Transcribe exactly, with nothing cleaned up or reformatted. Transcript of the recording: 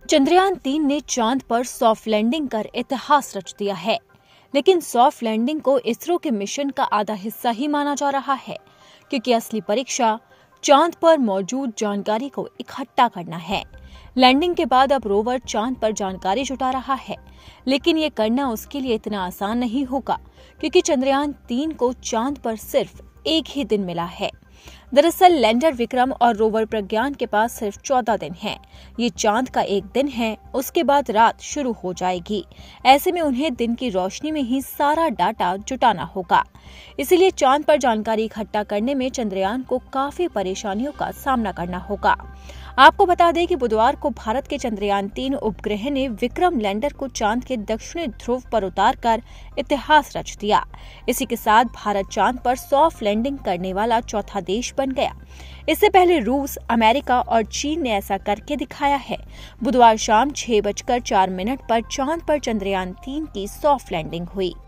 चंद्रयान तीन ने चांद पर सॉफ्ट लैंडिंग कर इतिहास रच दिया है, लेकिन सॉफ्ट लैंडिंग को इसरो के मिशन का आधा हिस्सा ही माना जा रहा है, क्योंकि असली परीक्षा चांद पर मौजूद जानकारी को इकट्ठा करना है। लैंडिंग के बाद अब रोवर चांद पर जानकारी जुटा रहा है, लेकिन ये करना उसके लिए इतना आसान नहीं होगा, क्योंकि चंद्रयान तीन को चांद पर सिर्फ एक ही दिन मिला है। दरअसल लैंडर विक्रम और रोवर प्रज्ञान के पास सिर्फ चौदह दिन हैं। ये चांद का एक दिन है, उसके बाद रात शुरू हो जाएगी। ऐसे में उन्हें दिन की रोशनी में ही सारा डाटा जुटाना होगा। इसीलिए चांद पर जानकारी इकट्ठा करने में चंद्रयान को काफी परेशानियों का सामना करना होगा। आपको बता दें कि बुधवार को भारत के चंद्रयान तीन उपग्रह ने विक्रम लैंडर को चांद के दक्षिणी ध्रुव पर उतारकर इतिहास रच दिया। इसी के साथ भारत चांद पर सॉफ्ट लैंडिंग करने वाला चौथा देश बन गया। इससे पहले रूस, अमेरिका और चीन ने ऐसा करके दिखाया है। बुधवार शाम छह बजकर चार मिनट पर चांद पर चंद्रयान तीन की सॉफ्ट लैंडिंग हुई।